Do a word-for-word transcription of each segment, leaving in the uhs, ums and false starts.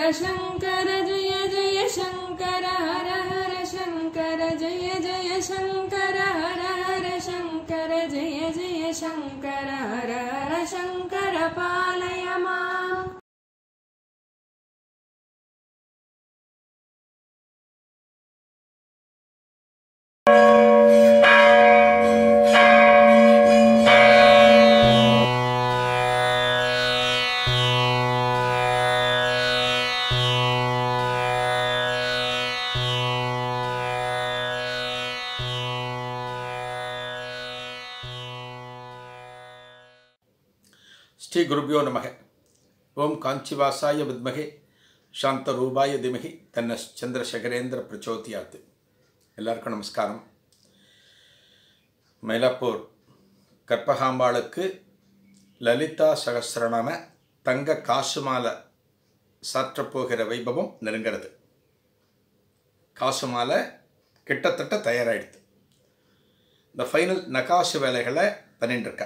शंकर जय जय शंकर हर हर शंकर जय जय शंकर हर हर शंकर जय जय शंकर हर हर शंकर पालय माम्। ஸ்ரீ குருபியோ நமக. ஓம் காஞ்சிவாசாய வித்மகே சாந்த ரூபாய திமகி தன்ன சந்திரசேகரேந்திர பிரச்சோதியாத்து. எல்லாருக்கும் நமஸ்காரம். மயிலாப்பூர் கற்பகாம்பாளுக்கு லலிதா சகஸ்ரநாம தங்க காசு மாலை சாற்றப்போகிற வைபவம் நெருங்கிறது. காசு மாலை கிட்டத்தட்ட தயாராகிடுது. இந்த ஃபைனல் நகாசு வேலைகளை பண்ணிட்டுருக்கா.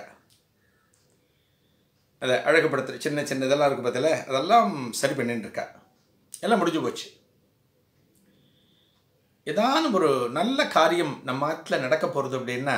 அதை அழகுப்படுத்துகிற சின்ன சின்ன இதெல்லாம் இருக்குது பார்த்தில, அதெல்லாம் சரி பண்ணிட்டு இருக்கா. எல்லாம் முடிஞ்சு போச்சு. ஏதான ஒரு நல்ல காரியம் நம்ம நாட்டில் நடக்க போகிறது அப்படின்னா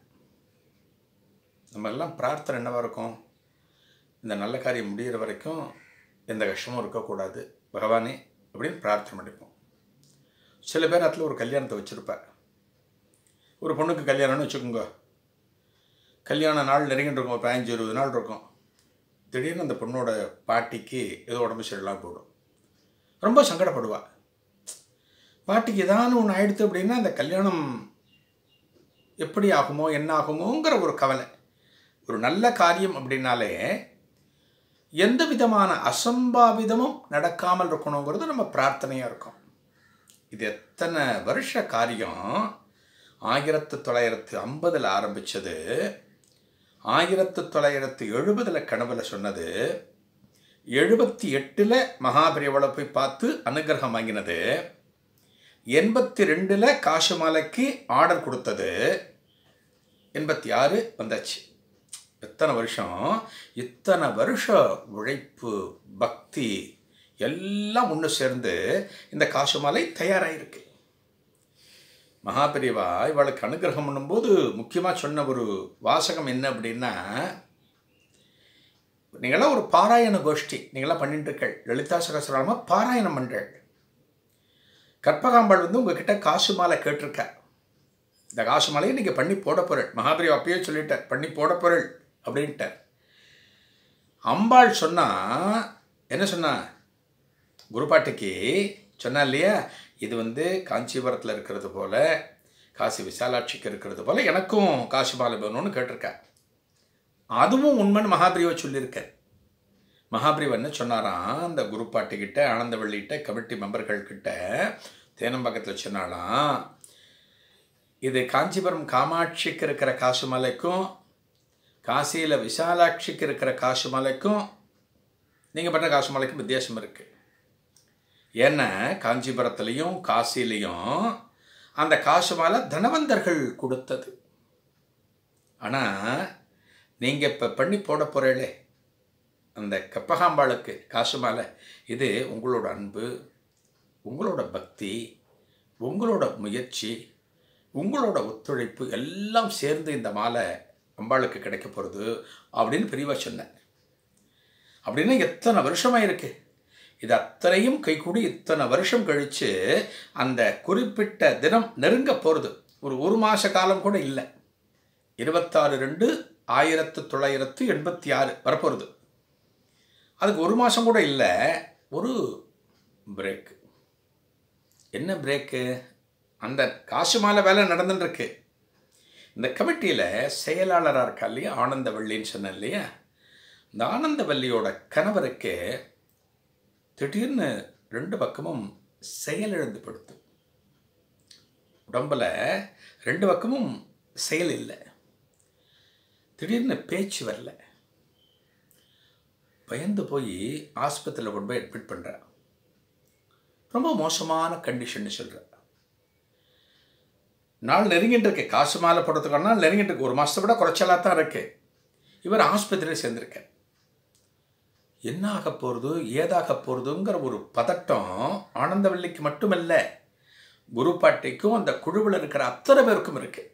நம்ம எல்லாம் பிரார்த்தனை என்னவாக இருக்கும்? இந்த நல்ல காரியம் முடிகிற வரைக்கும் எந்த கஷ்டமும் இருக்கக்கூடாது பகவானே அப்படின்னு பிரார்த்தனை பண்ணிப்போம். சில பேர் அதில் ஒரு கல்யாணத்தை வச்சுருப்பார். ஒரு பொண்ணுக்கு கல்யாணம்னு வச்சுக்கோங்க. கல்யாண நாள் நெருங்கிட்டு இருக்கும், ஒரு பதினஞ்சு இருபது நாள் இருக்கும். திடீர்னு அந்த பொண்ணோட பாட்டிக்கு ஏதோ உடம்பு சரியில்லாமல் போயிடும். ரொம்ப சங்கடப்படுவாள். பாட்டிக்கு ஏதானு ஒன்று ஆயிடுத்து அப்படின்னா அந்த கல்யாணம் எப்படி ஆகுமோ என்ன ஆகுமோங்கிற ஒரு கவலை. ஒரு நல்ல காரியம் அப்படின்னாலே எந்த விதமான அசம்பாவிதமும் நடக்காமல் இருக்கணுங்கிறது நம்ம பிரார்த்தனையாக இருக்கும். இது எத்தனை வருஷ காரியம். ஆயிரத்து தொள்ளாயிரத்து ஐம்பதில் ஆரம்பித்தது. ஆயிரத்து தொள்ளாயிரத்து எழுபதில் கனவுல சொன்னது. எழுபத்தி எட்டில் மகாபெரியவளை போய் பார்த்து அனுகிரகம் வாங்கினது. எண்பத்தி ரெண்டில் காசு மாலைக்கு ஆர்டர் கொடுத்தது. எண்பத்தி ஆறு வந்தாச்சு. எத்தனை வருஷம், இத்தனை வருஷ உழைப்பு பக்தி எல்லாம் ஒன்று சேர்ந்து இந்த காசு மாலை தயாராகிருக்கு. மகாபெரிவா இவளுக்கு அனுகிரகம் பண்ணும்போது முக்கியமாக சொன்ன ஒரு வாசகம் என்ன அப்படின்னா, நீங்களாம் ஒரு பாராயண கோஷ்டி நீங்களாம் பண்ணிட்டுருக்கள். லலிதா சகஸ்ரநாம பாராயணம் பண்ணுறள். கற்பகாம்பாள் வந்து உங்ககிட்ட காசு மாலை கேட்டிருக்க. இந்த காசு மாலையை நீங்கள் பண்ணி போட போகிறள். மகாபெரிவா அப்பயே சொல்லிட்டார், பண்ணி போட போகிறள் அப்படின்ட்டார். அம்பாள் சொன்னால் என்ன சொன்னா, குருபாட்டிக்கு சொன்னா இல்லையா, இது வந்து காஞ்சிபுரத்தில் இருக்கிறது போல், காசி விசாலாட்சிக்கு இருக்கிறது போல் எனக்கும் காசு மாலை வேணும்னு கேட்டிருக்க. அதுவும் உண்மைன்னு மகாபிரிவை சொல்லியிருக்க. மகாபிரிவா என்ன சொன்னாராம், அந்த குருப்பாட்டிக்கிட்ட ஆனந்தவள்ளிகிட்ட கமிட்டி மெம்பர்கள்கிட்ட தேனம்பாக்கத்தில் சொன்னாலாம், இது காஞ்சிபுரம் காமாட்சிக்கு இருக்கிற காசு மாலைக்கும் காசியில் விசாலாட்சிக்கு இருக்கிற காசு மாலைக்கும் நீங்கள் பண்ணுற காசு மாலைக்கும் வித்தியாசம் இருக்குது. ஏன்னா காஞ்சிபுரத்துலேயும் காசிலையும் அந்த காசு மாலை தனவந்தர்கள் கொடுத்தது. ஆனால் நீங்கள் இப்போ பண்ணி போட போகிறீங்களே அந்த கற்பகாம்பாளுக்கு காசு மாலை, இது உங்களோட அன்பு, உங்களோட பக்தி, உங்களோட முயற்சி, உங்களோட ஒத்துழைப்பு எல்லாம் சேர்ந்து இந்த மாலை அம்பாளுக்கு கிடைக்க போகிறது அப்படின்னு பெரியவா சொன்னேன். அப்படின்னா எத்தனை வருஷமாக இருக்குது. இது அத்தனையும் கைகூடி இத்தனை வருஷம் கழித்து அந்த குறிப்பிட்ட தினம் நெருங்க போகிறது. ஒரு ஒரு மாத காலம் கூட இல்லை. இருபத்தாறு ரெண்டு ஆயிரத்து தொள்ளாயிரத்து எண்பத்தி ஆறு வரப்போகிறது. அதுக்கு ஒரு மாதம் கூட இல்லை. ஒரு பிரேக்கு. என்ன பிரேக்கு? அந்த காசு மாலை வேலை நடந்துட்டுருக்கு. இந்த கமிட்டியில் செயலாளராக இருக்கா இல்லையா, ஆனந்தவள்ளின்னு சொன்னேன் இல்லையா, இந்த ஆனந்தவல்லியோட கணவருக்கு திடீர்னு ரெண்டு பக்கமும் செயலிழந்து படுத்து. உடம்பில் ரெண்டு பக்கமும் செயல் இல்லை. திடீர்னு பேச்சு வரல. பயந்து போய் ஆஸ்பத்திரியில் கொண்டு போய் அட்மிட் பண்ணுறேன். ரொம்ப மோசமான கண்டிஷன் சொல்கிறேன். நாள் நெருங்கிட்டு இருக்கு. காசு மாலை போடுறதுக்கான நாள் நெருங்கிட்டு இருக்கு. ஒரு மாதத்தை விட குறைச்சலாக தான் இருக்குது. இவர் ஆஸ்பத்திரியில் சேர்ந்துருக்கார். என்ன ஆக போகிறது, ஏதாக போகிறதுங்கிற ஒரு பதட்டம் ஆனந்தவல்லிக்கு மட்டுமல்ல, குருப்பாட்டிக்கும் அந்த குழுவில் இருக்கிற அத்தனை பேருக்கும் இருக்கு.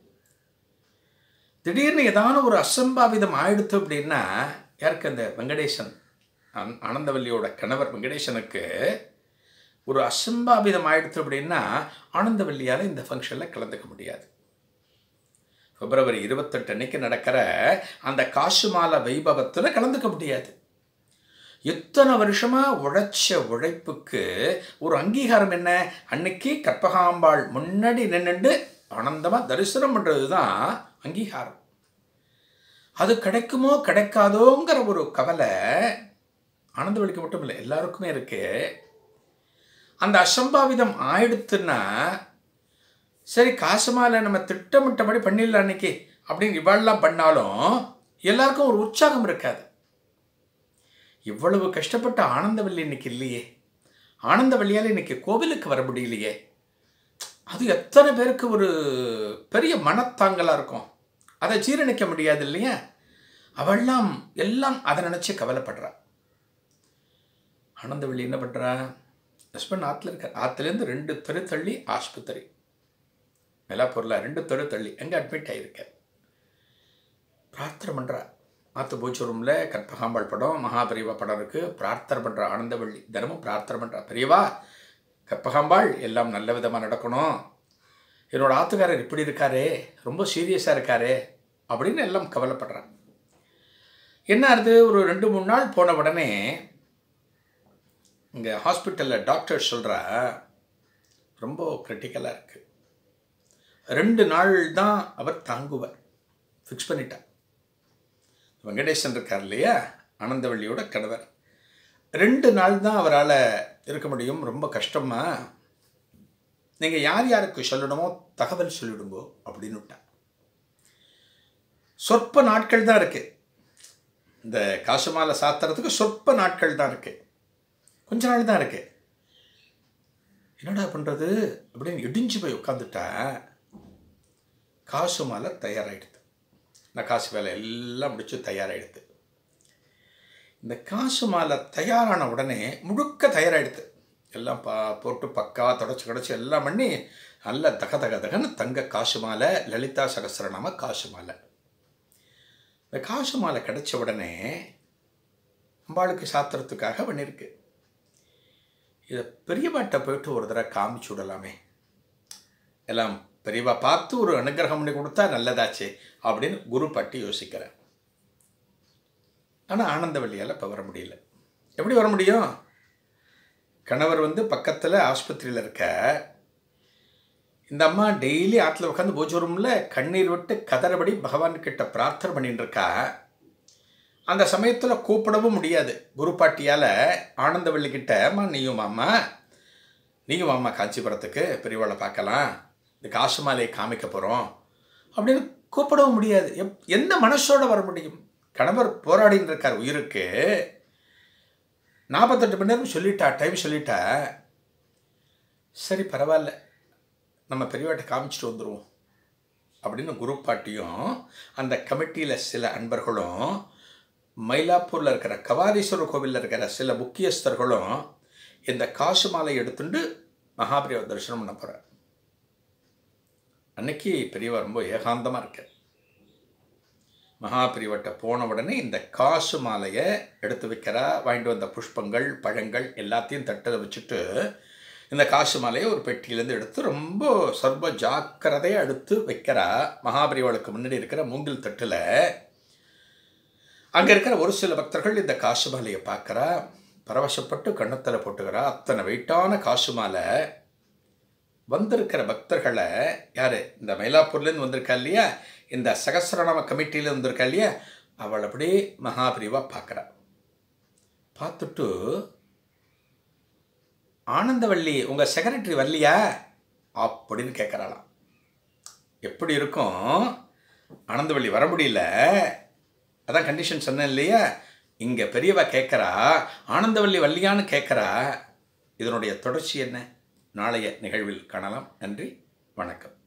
திடீர்னு ஏதான ஒரு அசம்பாவிதம் ஆயிடுத்து அப்படின்னா, யாருக்கு அந்த வெங்கடேசன் ஆனந்தவல்லியோட கணவர் வெங்கடேசனுக்கு ஒரு அசம்பாவிதம் ஆயிடுத்து அப்படின்னா ஆனந்தவல்லியால் இந்த ஃபங்க்ஷனில் கலந்துக்க முடியாது. பிப்ரவரி இருபத்தெட்டு அன்னைக்கு நடக்கிற அந்த காசு மாலை வைபவத்தில் கலந்துக்க முடியாது. எத்தனை வருஷமா உழைச்ச உழைப்புக்கு ஒரு அங்கீகாரம் என்ன? அன்னைக்கு கற்பகாம்பாள் முன்னாடி நின்றுண்டு ஆனந்தமாக தரிசனம் பண்ணுறது தான் அங்கீகாரம். அது கிடைக்குமோ கிடைக்காதோங்கிற ஒரு கவலை ஆனந்தவல்லிக்கு மட்டும் இல்லை, எல்லாருக்குமே இருக்கு. அந்த அசம்பாவிதம் ஆயிடுத்துன்னா சரி காசு மாலை நம்ம திட்டமிட்டபடி பண்ணிடலாம் அன்னைக்கு அப்படின்னு இவ்வளோலாம் பண்ணாலும் எல்லாருக்கும் ஒரு உற்சாகம் இருக்காது. இவ்வளவு கஷ்டப்பட்ட ஆனந்தவல்லி இன்னைக்கு இல்லையே, ஆனந்தவல்லியால் இன்னைக்கு கோவிலுக்கு வர முடியலையே, அது எத்தனை பேருக்கு ஒரு பெரிய மனத்தாங்கலாக இருக்கும். அதை ஜீரணிக்க முடியாது இல்லையா? அவெல்லாம் எல்லாம் அதை நினச்சி கவலைப்படுறா. ஆனந்தவல்லி என்ன பண்ணுறா? ஹஸ்பண்ட் ஆற்றுல இருக்க, ஆற்றுலேருந்து ரெண்டு தெரு தள்ளி ஆஸ்பத்திரி, மயிலாப்பூரில் ரெண்டு தெரு தள்ளி எங்கே அட்மிட் ஆகியிருக்க. பிரார்த்தனை பண்ணுறா. ஆற்று பூச்சி ரூமில் கற்பகாம்பாள் படம், மகாபெரிவா படம் இருக்குது. பிரார்த்தனை பண்ணுறா ஆனந்தவல்லி, தினமும் பிரார்த்தனை பண்ணுறா. பெரியவா, கற்பகாம்பாள் எல்லாம் நல்ல விதமாக நடக்கணும், என்னோட ஆற்றுக்காரர் இப்படி இருக்காரே, ரொம்ப சீரியஸாக இருக்காரே அப்படின்னு எல்லாம் கவலைப்படுறான். என்ன ஆகுது, ஒரு ரெண்டு மூணு நாள் போன உடனே இங்கே ஹாஸ்பிட்டலில் டாக்டர் சொல்கிறா ரொம்ப கிரிட்டிக்கலாக இருக்குது, ரெண்டு நாள் தான் அவர் தாங்குவார், ஃபிக்ஸ் பண்ணிட்டார். வெங்கடேசன் இருக்கார் இல்லையா, ஆனந்தவல்லியோட கணவர், ரெண்டு நாள் தான் அவரால் இருக்க முடியும், ரொம்ப கஷ்டமா, நீங்கள் யார் யாருக்கு சொல்லணுமோ தகவல் சொல்லிடுங்கோ அப்படின்னு விட்டார். சொற்ப நாட்கள் தான் இருக்குது, இந்த காசு மாலை சாத்துறதுக்கு சொற்ப நாட்கள் தான் இருக்குது, கொஞ்ச நாள் தான் இருக்குது. என்னடா பண்ணுறது அப்படின்னு இடிஞ்சு போய் உட்காந்துட்டா. காசு மாலை தயாராகிடுது, நான் காசு வேலை எல்லாம் முடிச்சு தயாராகிடுது. இந்த காசு மாலை தயாரான உடனே முழுக்க தயாராகிடுது, எல்லாம் பா போட்டு பக்கா தொடச்சி கிடச்சி எல்லாம் பண்ணி நல்ல தக தக தகன்னு தங்க காசு மாலை, லலிதா சகஸ்ரநாம காசு மாலை. இந்த காசு மாலை கிடைச்ச உடனே அம்பாளுக்கு சாத்திரத்துக்காக பண்ணியிருக்கு. இதை பெரியவாட்ட போயிட்டு ஒரு தடவை காமிச்சு விடலாமே, எல்லாம் பெரியவா பார்த்து ஒரு அனுகிரகம் பண்ணி கொடுத்தா நல்லதாச்சே அப்படின்னு குரு பாட்டி யோசிக்கிறேன். ஆனால் ஆனந்தவல்லியால் இப்போ வர முடியல. எப்படி வர முடியும்? கணவர் வந்து பக்கத்தில் ஆஸ்பத்திரியில் இருக்க, இந்த அம்மா டெய்லி ஆற்றுல உட்காந்து பூஜை ரூமில் கண்ணீர் விட்டு கதறபடி பகவான்கிட்ட பிரார்த்தனை பண்ணிட்டு இருக்கா. அந்த சமயத்தில் கூப்பிடவும் முடியாது குரு பாட்டியால். ஆனந்தவல்லிக்கிட்ட அம்மா நீயும் மாமா நீயும் மாமா காஞ்சிபுரத்துக்கு பெரியவாளை பார்க்கலாம், இந்த காசு மாலையை காமிக்க போகிறோம் அப்படின்னு கூப்பிடவும் முடியாது. எப் எந்த மனசோட வர முடியும்? கணவர் போராடின்னு இருக்கார் உயிருக்கு, நாற்பத்தெட்டு மணி நேரம் சொல்லிட்டா, டைம் சொல்லிட்டா. சரி பரவாயில்ல, நம்ம பெரியவாட்டை காமிச்சிட்டு வந்துடுவோம் அப்படின்னு குரு பாட்டியும் அந்த கமிட்டியில் சில அன்பர்களும் மயிலாப்பூரில் இருக்கிற கவாலீஸ்வரர் கோவிலில் இருக்கிற சில முக்கியஸ்தர்களும் இந்த காசு மாலை எடுத்துட்டு மகாபெரிவா தரிசனம் பண்ண போகிறார். அன்னைக்கு பெரியவா ரொம்ப ஏகாந்தமாக இருக்க. மகாபெரிவட்ட போன உடனே இந்த காசு மாலையை எடுத்து வைக்கிறா. வாங்கிட்டு வந்த புஷ்பங்கள் பழங்கள் எல்லாத்தையும் தட்டில் வச்சுட்டு இந்த காசு மாலையை ஒரு பெட்டியிலேருந்து எடுத்து ரொம்ப சர்வ ஜாக்கிரதையாக எடுத்து வைக்கிறா. மகாபெரிவாளுக்கு முன்னாடி இருக்கிற மூங்கில் தட்டில் அங்கே இருக்கிற ஒரு சில பக்தர்கள் இந்த காசு மாலையை பார்க்குறா, பரவசப்பட்டு கண்ணத்தில் போட்டுக்கிறா. அத்தனை வெயிட்டான காசு மாலை. வந்திருக்கிற பக்தர்களை யார், இந்த மயிலாப்பூர்லேருந்து வந்திருக்கா இல்லையா, இந்த சகஸ்ரநாம கமிட்டியிலேருந்து வந்திருக்கா இல்லையா, அவள் அப்படியே மகாபெரிவா பார்க்குறா. பார்த்துட்டு ஆனந்தவல்லி உங்கள் செக்ரட்டரி வரலையா அப்படின்னு கேட்குறாளாம். எப்படி இருக்கும், ஆனந்தவல்லி வர முடியல, அதான் கண்டிஷன் சொன்னேன் இல்லையா. இங்கே பெரியவா கேட்குறா ஆனந்தவல்லி வல்லியான்னு கேட்குறா. இதனுடைய தொடர்ச்சி என்ன நாளைய நிகழ்வில் காணலாம். நன்றி, வணக்கம்.